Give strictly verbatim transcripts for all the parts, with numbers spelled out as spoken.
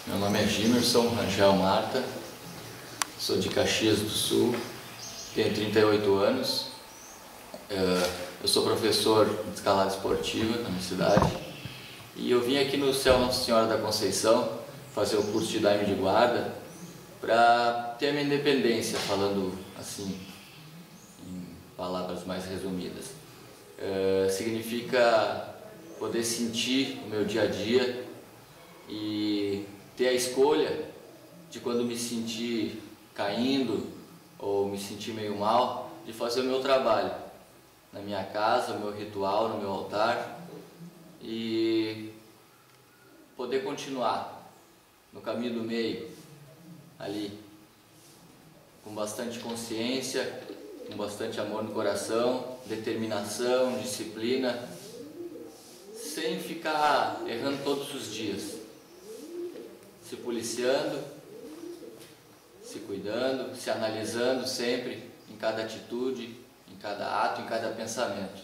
Meu nome é Gimerson Rangel Marta, sou de Caxias do Sul, tenho trinta e oito anos, eu sou professor de escalada esportiva na minha cidade e eu vim aqui no Céu Nossa Senhora da Conceição fazer o curso de Daime de Guarda para ter a minha independência, falando assim, em palavras mais resumidas. Uh, significa poder sentir o meu dia a dia e ter a escolha de, quando me sentir caindo ou me sentir meio mal, de fazer o meu trabalho na minha casa, o meu ritual, no meu altar, e poder continuar no caminho do meio, ali, com bastante consciência, com bastante amor no coração, determinação, disciplina, sem ficar errando todos os dias, se policiando, se cuidando, se analisando sempre em cada atitude, em cada ato, em cada pensamento.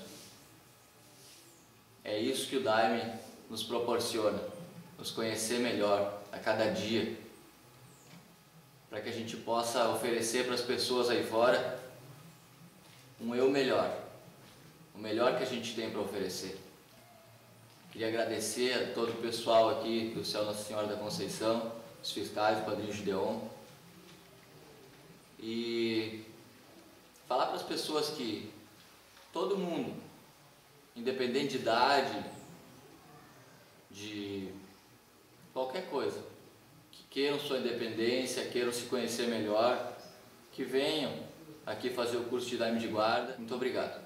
É isso que o Daime nos proporciona, nos conhecer melhor a cada dia, para que a gente possa oferecer para as pessoas aí fora um eu melhor, o melhor que a gente tem para oferecer. Queria agradecer a todo o pessoal aqui do Céu Nossa Senhora da Conceição, os fiscais, o Padrinho Gideon, e falar para as pessoas que todo mundo, independente de idade, de qualquer coisa, que queiram sua independência, queiram se conhecer melhor, que venham aqui fazer o curso de Daime de Guarda. Muito obrigado.